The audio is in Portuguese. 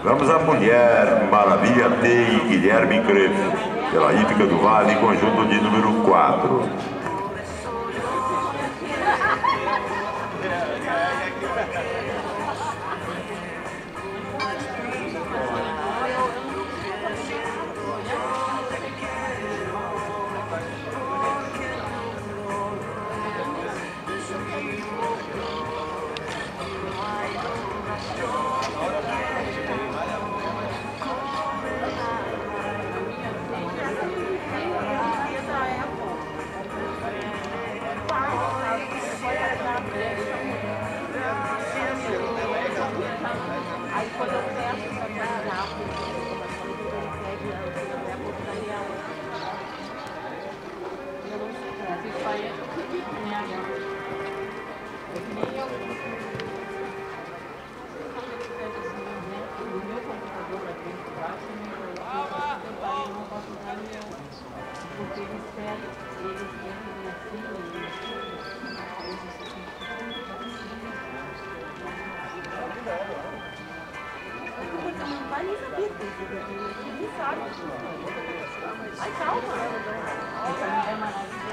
Vamos a Mulher Maravilha T e Guilherme Crespo, pela Hípica do Vale, conjunto de número 4. Aí quando eu peço para trabalhar, eu não sei, isso aí é minha o meu computador vai ter que eu não posso usar o meu, porque eles pedem minha filha vai nem saber disso, ninguém sabe. Ai, calma.